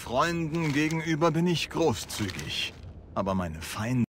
Freunden gegenüber bin ich großzügig. Aber meine Feinde